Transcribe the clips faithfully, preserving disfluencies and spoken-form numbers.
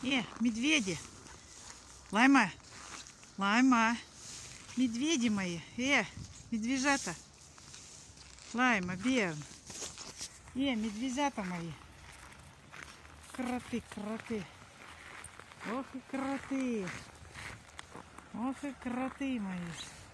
Э, медведи. Лайма. Лайма. Медведи мои. Э, медвежата. Лайма, Берн. Э, медвежата мои. Кроты, кроты. Ох и кроты. Ох и кроты мои.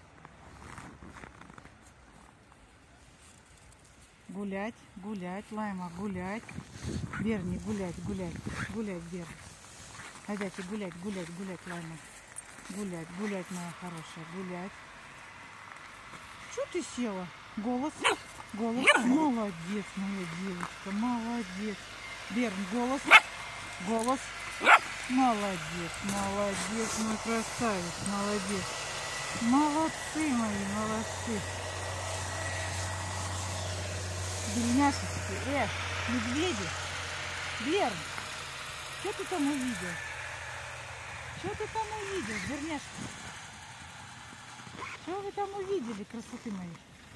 Гулять, гулять, Лайма, гулять. Берни, гулять, гулять, гулять, Берни. Хотите гулять, гулять, гулять, Лайма. Гулять, гулять, моя хорошая, гулять. Чё ты села? Голос, голос. Молодец, моя девочка, молодец. Берн, голос, голос. Молодец, молодец, мой красавец, молодец. Молодцы мои, молодцы. Бельняшечки, э, медведи. Берн, что ты там увидел? Что ты там увидел, Берняшка? Что вы там увидели, красоты мои?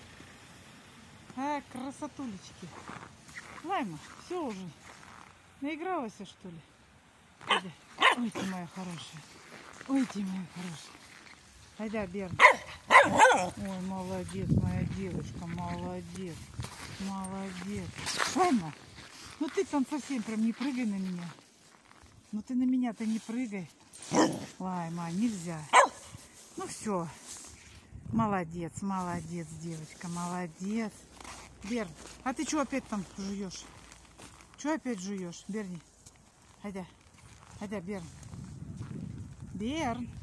А, красотулечки. Лайма, все уже. Наигралась, что ли? Айда. Ой, ты моя хорошая. Ой, ты моя хорошая. Айда, Берн. Ой, молодец, моя девочка, молодец. Молодец. Лайма, ну ты там совсем прям не прыгай на меня. Ну ты на меня-то не прыгай. Лайма, нельзя. Ну все. Молодец, молодец, девочка, молодец. Берн, а ты что опять там жуешь? Что опять жуешь, Берни? Айда, айда, Берн. Берн.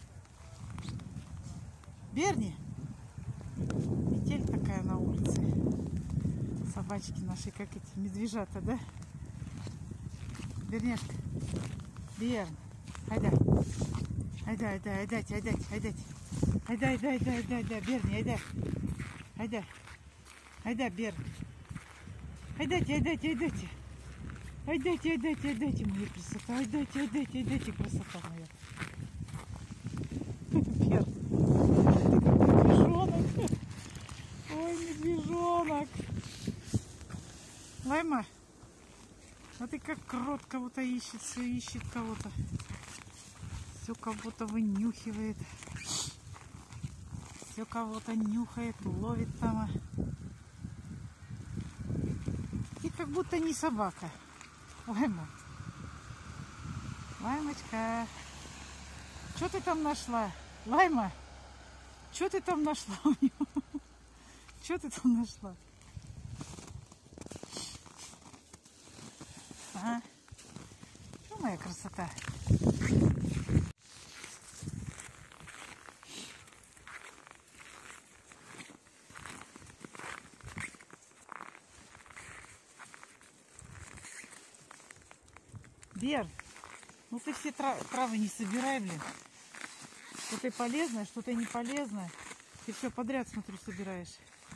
Берни. Метель такая на улице. Собачки наши, как эти медвежата, да? Берняшка. Берн. Айда. Айда, айда, айдайте, айдайте, айдайте. Айда, айда, айда, айда, айда, Берни, айда. Айда. Айда, Берн. Айдайте, айдайте, айдайте. Айдайте, айдайте, айдайте, моя красота. Айдайте, айдайте, айдайте, красота моя. Берн. Медвежонок. Ой, медвежонок. Лайма, а ты как крот кого-то ищет, все ищет кого-то. Все кого-то вынюхивает. Все кого-то нюхает, ловит там. Ты как будто не собака. Лайма. Лаймочка. Что ты там нашла? Лайма. Что ты там нашла у него? Что ты там нашла? А? Что моя красота? Берн, ну ты все травы не собирай, блин. Что-то полезное, что-то не полезное. Ты все подряд, смотрю, собираешь.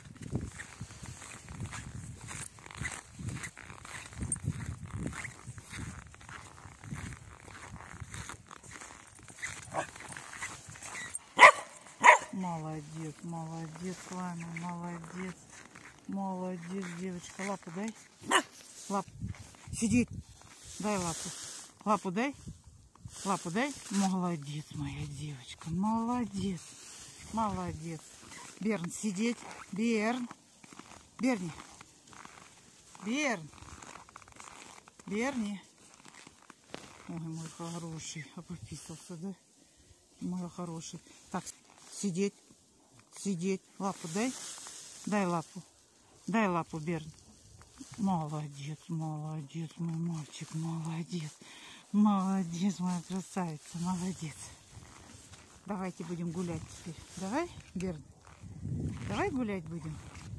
Молодец, молодец, Лайма, молодец. Молодец, девочка. Лапу дай. Лапу. Сидеть. Дай лапу. Лапу дай. Лапу дай. Молодец, моя девочка. Молодец. Молодец. Берн, сидеть. Берн. Берни. Берн. Берни. Ой, мой хороший. Пописался, да? Мой хороший. Так, сидеть. Сидеть. Лапу дай. Дай лапу. Дай лапу, Берн. Молодец, молодец, мой мальчик, молодец. Молодец, моя красавица, молодец. Давайте будем гулять теперь. Давай, Берн? Давай гулять будем.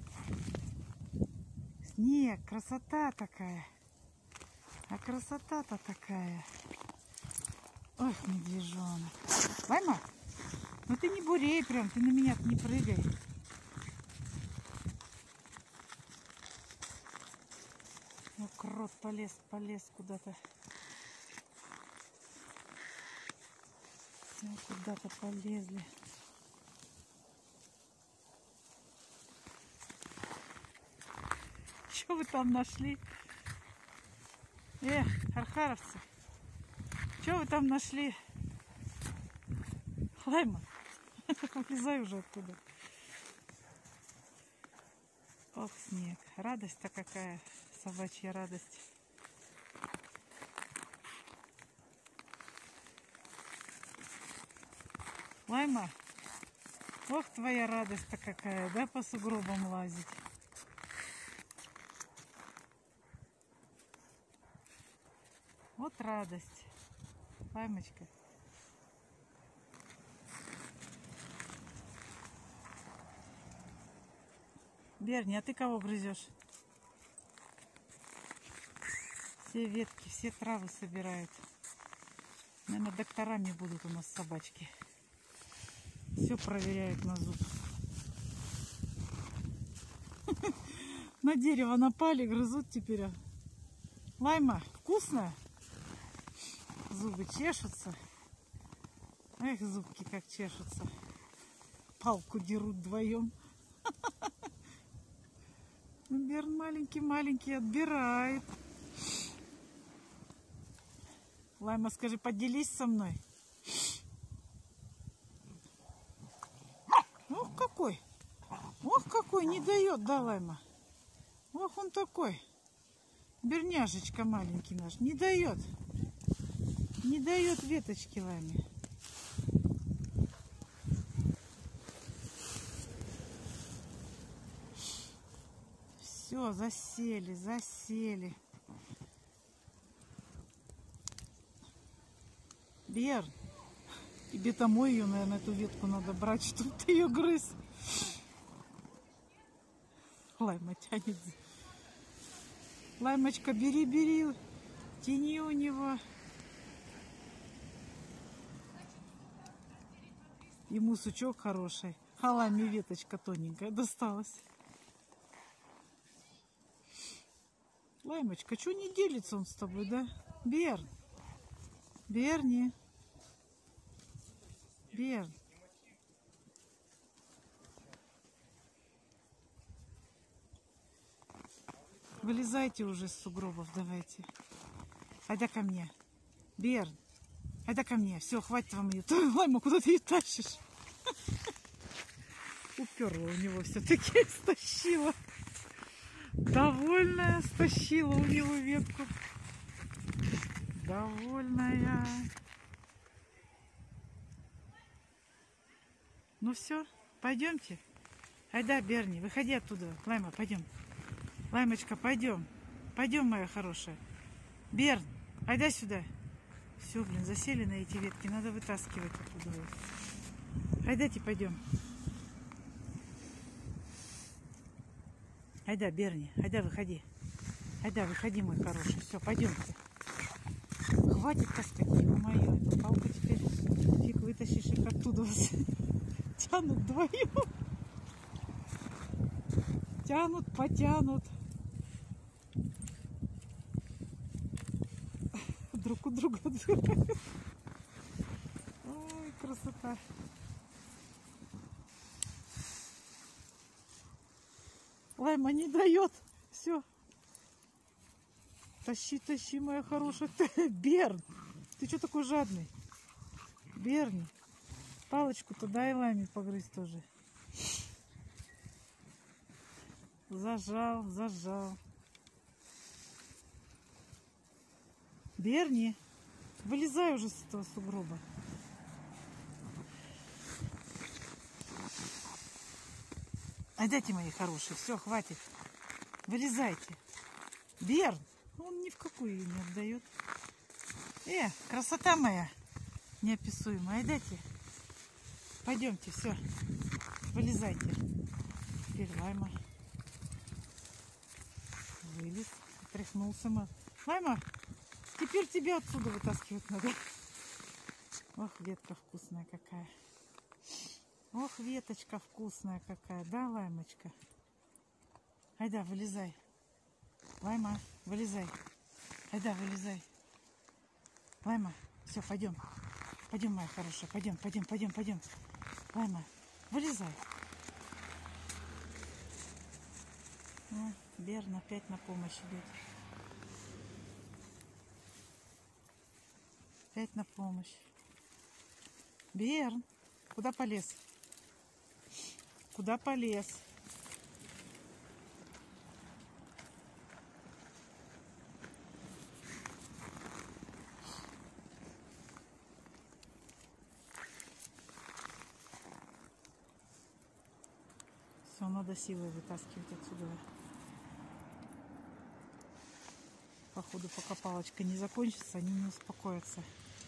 Снег, красота такая. А красота-то такая. Ох, медвежонок. Лайма, ну ты не бурей прям, ты на меня не прыгай. Ну, крот полез, полез куда-то. Ну, куда-то полезли. Что вы там нашли? Эх, архаровцы. Что вы там нашли? Лайма, вылезай уже оттуда. Ох, снег. Радость-то какая. Собачья радость. Лайма, ох, твоя радость-то какая, да, по сугробам лазить. Вот радость. Лаймочка. Берни, а ты кого грызешь? Все ветки, все травы собирают. Наверное, докторами будут у нас собачки. Все проверяют на зуб. На дерево напали, грызут теперь. Лайма, вкусно? Зубы чешутся. Эх, зубки как чешутся. Палку дерут вдвоем. Берн маленький-маленький отбирает. Лайма, скажи, поделись со мной. Ох, какой. Ох, какой, не дает, да, Лайма? Ох, он такой. Берняшечка маленький наш. Не дает. Не дает веточки Лайме. Все, засели, засели. Берн, тебе домой ее, наверное, эту ветку надо брать, чтобы ты ее грыз. Лайма тянет. Лаймочка, бери, бери. Тяни у него. Ему сучок хороший. А Лайме веточка тоненькая досталась. Лаймочка, что не делится он с тобой, да? Берн. Берни. Берн. Вылезайте уже с сугробов, давайте. Айда ко мне. Берн. Айда ко мне. Все, хватит вам ее. Лайма, куда ты ее тащишь? Уперла у него все-таки, стащила. Довольная, стащила у него ветку. Довольная. Ну все, пойдемте. Айда, Берни, выходи оттуда. Лайма, пойдем. Лаймочка, пойдем. Пойдем, моя хорошая. Берн, айда сюда. Все, блин, засели на эти ветки. Надо вытаскивать оттуда. Айдайте, пойдем. Айда, Берни, айда, выходи. Айда, выходи, мой хороший. Все, пойдемте. Хватит таскать, ё-моё, эту палку теперь фиг вытащишь их оттуда. Тянут вдвоем. Тянут, потянут. Друг у друга отбирают. Ой, красота. Лайма не дает. Все. Тащи, тащи, моя хорошая. Берн, ты что такой жадный? Берни, палочку-то дай Лайме погрызть тоже. Зажал, зажал. Берни, вылезай уже с этого сугроба. Отдайте, мои хорошие, все, хватит. Вылезайте. Берн, он ни в какую ее не отдает. Э, красота моя неописуемая. Отдайте. Пойдемте, все. Вылезайте. Теперь Лайма. Вылез, тряхнулся. Лайма, теперь тебя отсюда вытаскивать надо. Ох, ветка вкусная какая. Ох, веточка вкусная какая, да, Лаймочка? Айда, вылезай. Лайма, вылезай. Айда, вылезай. Лайма, все, пойдем. Пойдем, моя хорошая, пойдем, пойдем, пойдем, пойдем. Лайма, вылезай. О, Берн опять на помощь идет. опять на помощь. Берн, куда полез? Куда полез? Все, надо силой вытаскивать отсюда. Походу, пока палочка не закончится, они не успокоятся.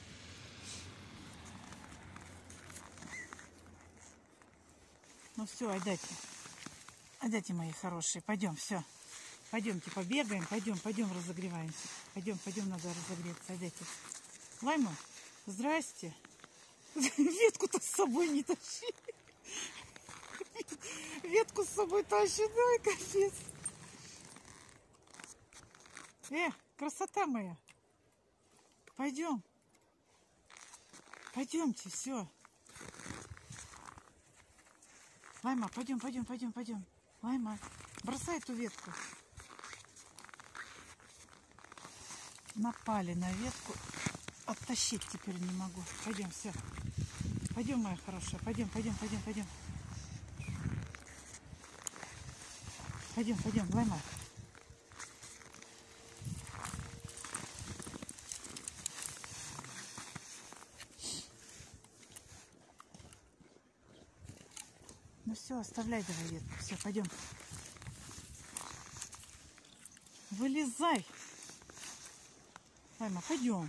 Ну все, отдайте. Отдайте, мои хорошие. Пойдем, все. Пойдемте побегаем. Пойдем, пойдем разогреваемся. Пойдем, пойдем, надо разогреться. Отдайте. Лайма, здрасте. Ветку-то с собой не тащи. Ветку с собой тащи, дай, капец. Э, красота моя. Пойдем. Пойдемте, все. Лайма, пойдем, пойдем, пойдем, пойдем. Лайма, бросай эту ветку. Напали на ветку. Оттащить теперь не могу. Пойдем, все. Пойдем, моя хорошая. Пойдем, пойдем, пойдем, пойдем. Пойдем, пойдем, Лайма. Ну все, оставляй давай ветку. Все, пойдем. Вылезай. Лайма, пойдем.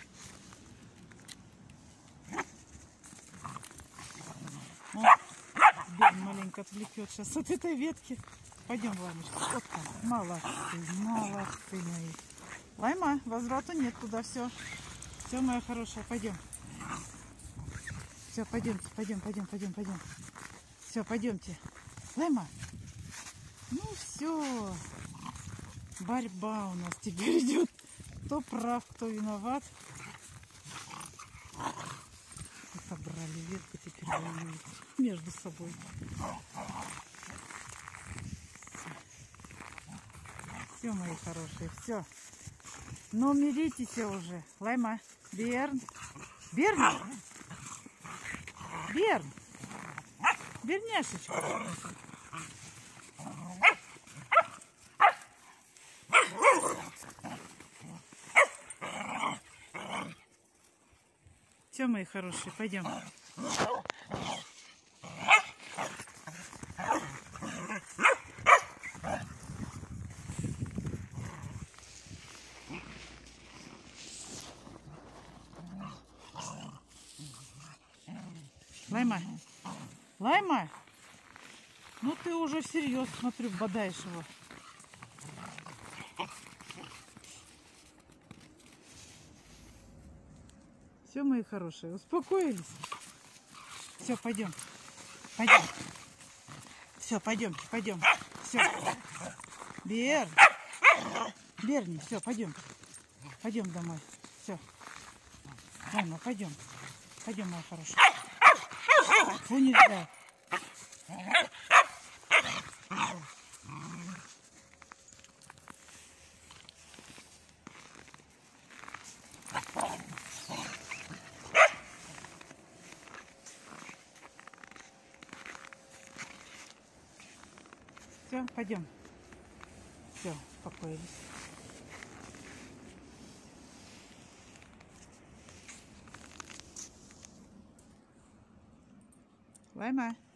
О, Берн маленько отвлекет сейчас от этой ветки. Пойдем, Лаймочка. Вот там. Молодцы, молодцы мои. Лайма, возврата нет туда, все. Все, моя хорошая, пойдем. Все, пойдемте, пойдем, пойдем, пойдем, пойдем. Все, пойдемте. Лайма. Ну все. Борьба у нас теперь идет. Кто прав, кто виноват. Собрали ветку, теперь воюют между собой. Все, мои хорошие, все. Ну, миритесь уже. Лайма, Берн. Берн? Берн. Берняшечка. Все, мои хорошие, пойдем. Лайма, Лайма, ну ты уже всерьез, смотрю, бодаешь его. Все, мои хорошие, успокоились? Все, пойдем. Пойдем. Все, пойдемте, пойдем. Все. Берн. Берни, все, пойдем. Пойдем домой. Все. Мама, пойдем. Пойдем, моя хорошая. Фу, нельзя. Все, пойдем. Все, успокоились. Лайма.